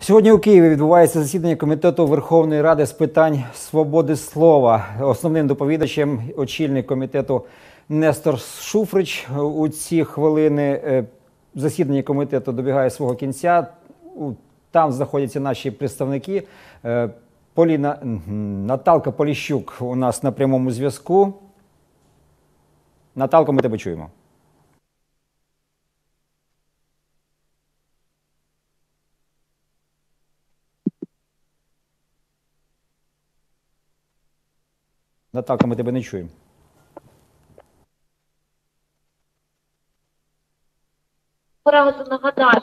Сьогодні у Києві відбувається засідання Комітету Верховної Ради з питань свободи слова. Основним доповідачем очільник комітету Нестор Шуфрич. У ці хвилини засідання комітету добігає свого кінця. Там знаходяться наші представники. Наталка Поліщук у нас на прямому зв'язку. Наталко, ми тебе чуємо. Наталка, ми тебе не чуємо. Нагадаю,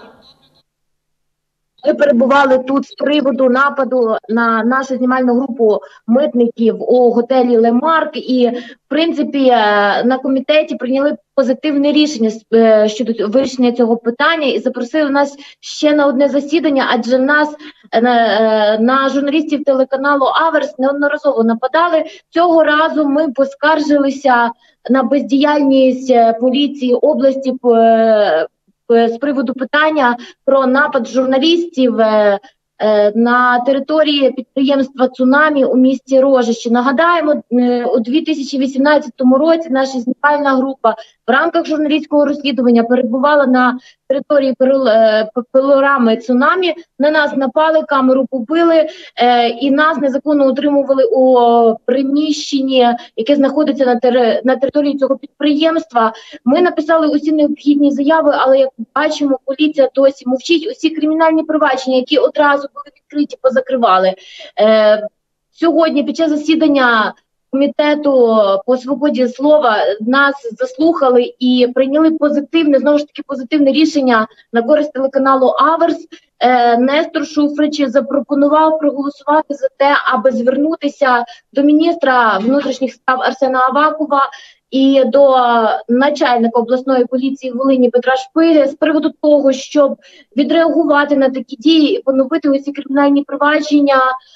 ми перебували тут з приводу нападу на нашу знімальну групу митників у готелі Лемарк, і в принципі на комітеті прийняли позитивне рішення щодо вирішення цього питання і запросили нас ще на одне засідання, адже нас на журналістів телеканалу Аверс неодноразово нападали. Цього разу ми поскаржилися на бездіяльність поліції області з приводу питання про напад журналістів на території підприємства «Цунамі» у місті Рожище. Нагадаємо, у 2018 році наша знімальна група в рамках журналістського розслідування перебувала на території пилорами «Цунамі». На нас напали, камеру побили і нас незаконно утримували у приміщенні, яке знаходиться на території цього підприємства. Ми написали усі необхідні заяви, але, як бачимо, поліція досі мовчить. Усі кримінальні провадження, які одразу були відкриті, позакривали. Сьогодні під час засідання Комітету по свободі слова нас заслухали і прийняли позитивне, знову ж таки, позитивне рішення на користь телеканалу Аверс. Нестор Шуфрич запропонував проголосувати за те, аби звернутися до міністра внутрішніх справ Арсена Авакова і до начальника обласної поліції Волині Петра Шпиги з приводу того, щоб відреагувати на такі дії і поновити усі кримінальні провадження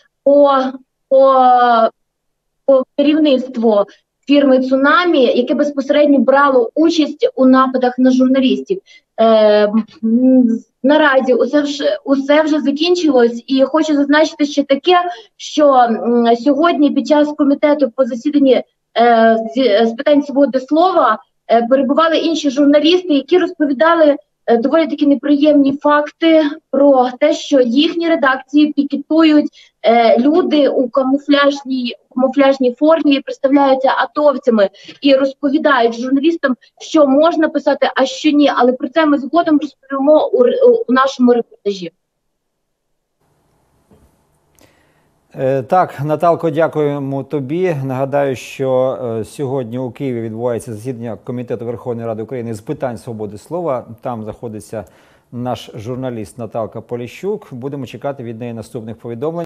по керівництву фірми «Цунамі», яке безпосередньо брало участь у нападах на журналістів. Наразі усе вже закінчилось, і хочу зазначити ще таке, що сьогодні під час комітету по засіданні з питань свободи слова перебували інші журналісти, які розповідали доволі такі неприємні факти про те, що їхні редакції пікетують люди у камуфляжній формі, представляються атовцями і розповідають журналістам, що можна писати, а що ні. Але про це ми згодом розповімо у нашому репортажі. Так, Наталко, дякуємо тобі. Нагадаю, що сьогодні у Києві відбувається засідання Комітету Верховної Ради України з питань свободи слова. Там знаходиться наш журналіст Наталка Поліщук. Будемо чекати від неї наступних повідомлень.